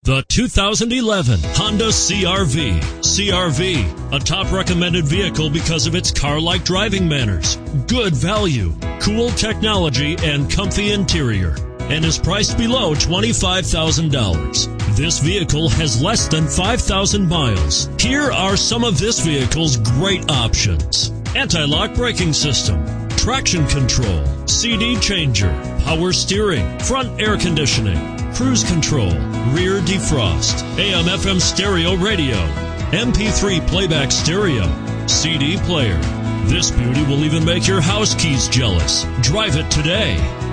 The 2011 Honda CR-V. CR-V, a top recommended vehicle because of its car-like driving manners, good value, cool technology, and comfy interior, and is priced below $25,000. This vehicle has less than 5,000 miles. Here are some of this vehicle's great options: anti-lock braking system, traction control, CD changer, power steering, front air conditioning, cruise control, rear defrost, AM/FM stereo radio, MP3 playback stereo, CD player. This beauty will even make your house keys jealous. Drive it today.